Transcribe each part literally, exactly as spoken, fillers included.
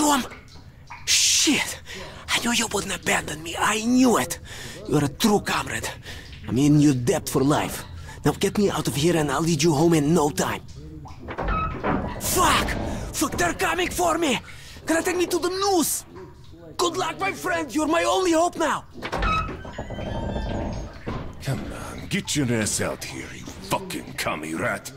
you him? Shit! I knew you wouldn't abandon me. I knew it. You're a true comrade. I'm in your debt for life. Now get me out of here and I'll lead you home in no time. Fuck! Fuck, they're coming for me! Gonna take me to the noose! Good luck, my friend! You're my only hope now! Come on, get your ass out here, you fucking commie rat!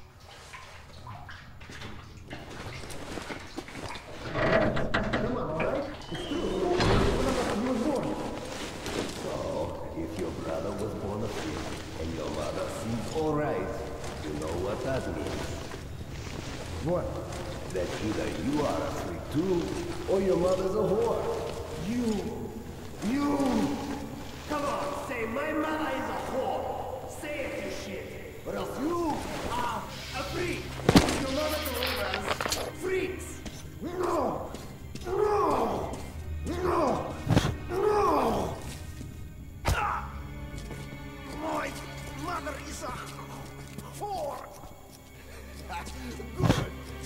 That means what? That either you are a freak too, or your mother's a whore. You, you. Come on, say my mother is a whore. Say it, you shit. Or else you are a freak. Your mother told us freaks. No, no, no, no. Ah! My mother is a whore. Good.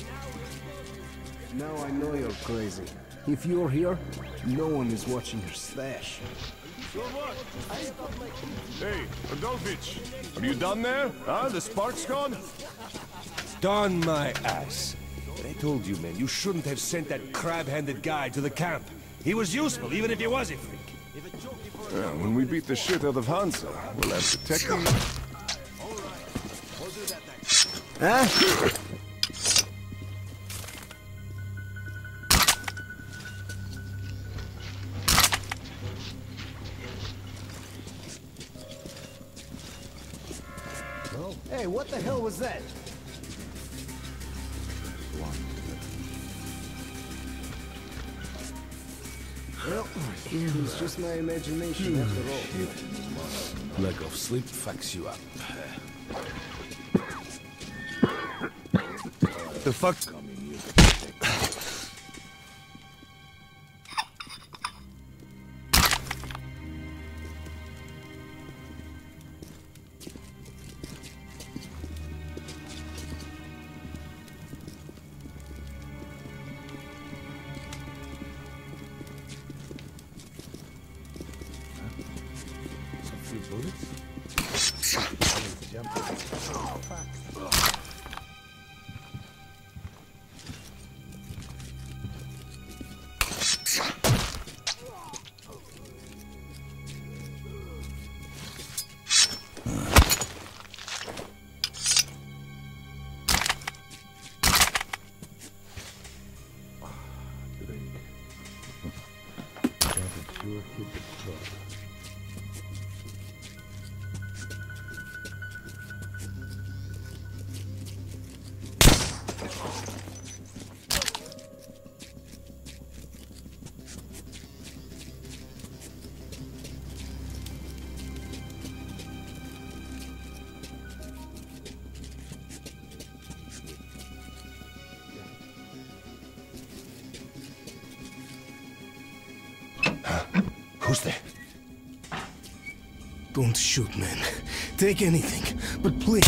Now I know you're crazy. If you're here, no one is watching your stash. So what? Hey, Adolfich, are you done there? Huh? The spark's gone? Darn my ass. But I told you, man, you shouldn't have sent that crab-handed guy to the camp. He was useful, even if he was a freak. Well, when we beat the shit out of Hansa, we'll have to technically... Huh? Hey, what the hell was that? Well, it's just my imagination after all. Lack of sleep fucks you up. The fuck? Some few bullets? Oh, fuck. Who's there? Don't shoot, man. Take anything, but please.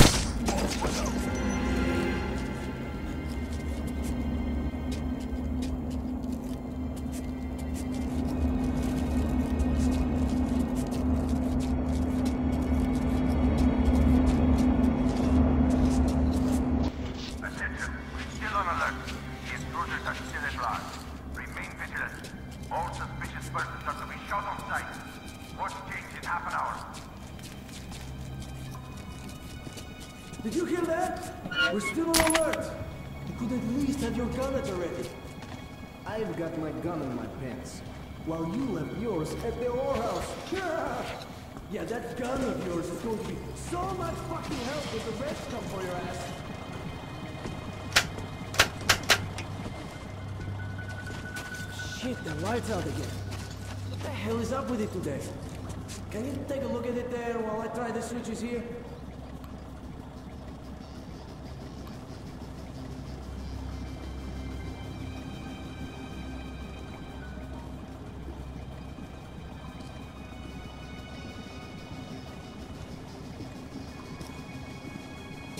Did you hear that? We're still on alert. You could at least have your gun at the ready. I've got my gun in my pants. While you left yours at the whorehouse. Yeah, that gun of yours is going to be so much fucking help when the reds come for your ass. Shit, the light's out again. What the hell is up with it today? Can you take a look at it there while I try the switches here?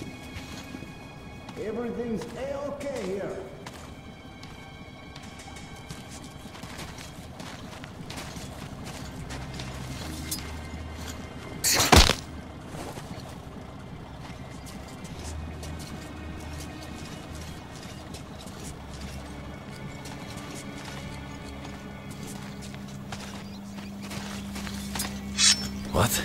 Everything's A-okay here. What?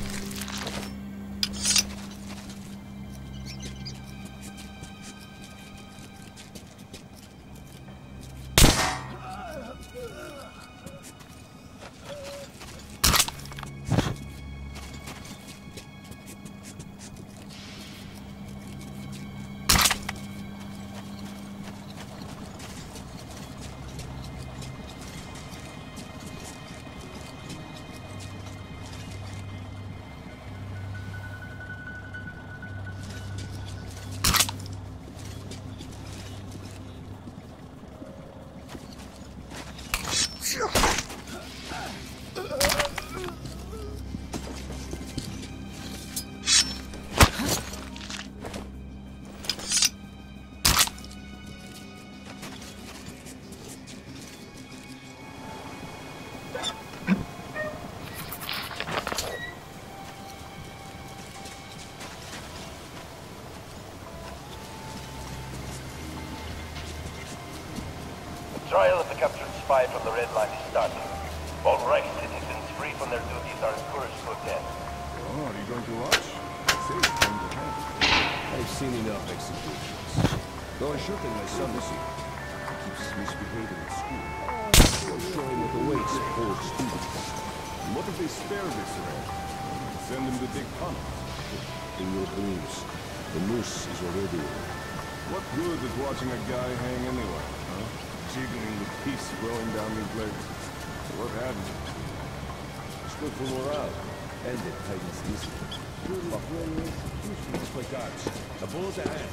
Trial of the captured spy from the Red Line is starting. All Reich citizens free from their duties are encouraged to attend. Oh, are you going to watch? See, come to hand. I've seen enough executions. Though I sure think my son this year keeps misbehaving at school. Still showing with the weights of old students. And what if they spare this man? Send him to dig tunnels. In your dreams, the noose is already in. What good is watching a guy hang anyway, huh? Jiggling with peace flowing down his legs. What happened? It's good for morale, and it tightens discipline. It's my gods. A bullet ahead.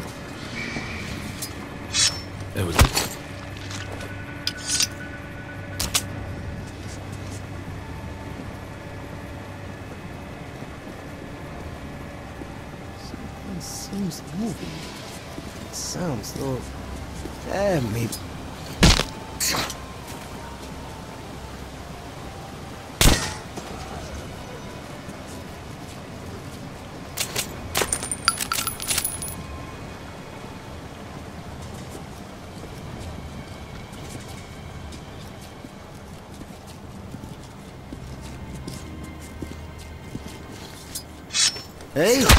That was it. Something seems moving. It sounds though. Yeah, maybe. Hey!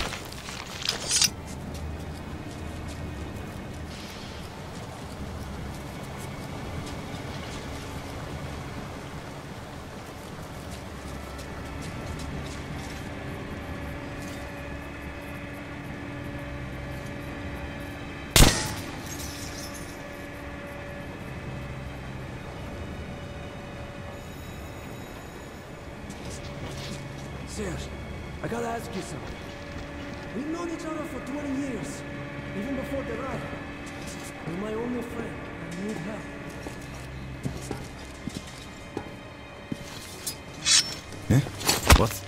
Serge, I gotta ask you something. We've known each other for twenty years, even before the riot. You're my only friend. I need help. Huh? What?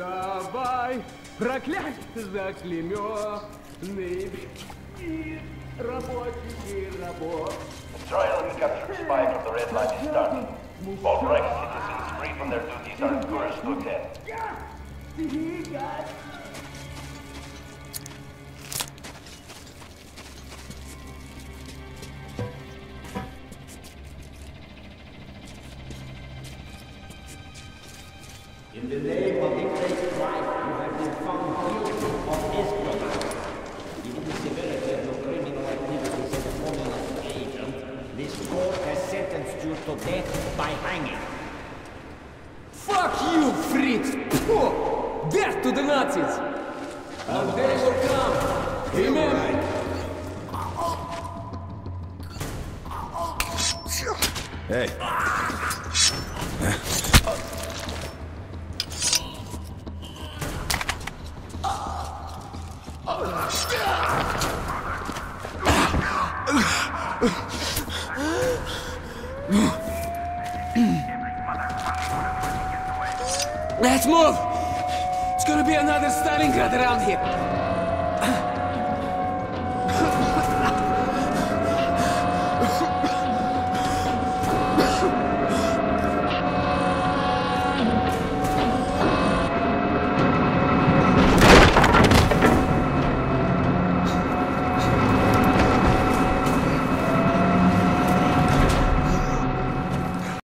Давай, проклятие заклеймённый рабочий работ. The trial of the captured spy from the Red Line is starting. All Reich citizens free from their duties are encouraged to attend. In the name of the great Christ, you have been found guilty of espionage. Given the severity of your criminal activities as a communist agent, this court has sentenced you to death by hanging. Fuck you, Fritz! Phew! Death to the Nazis! And they will come! Remember! Hey. Let's move! It's gonna be another Stalingrad around here!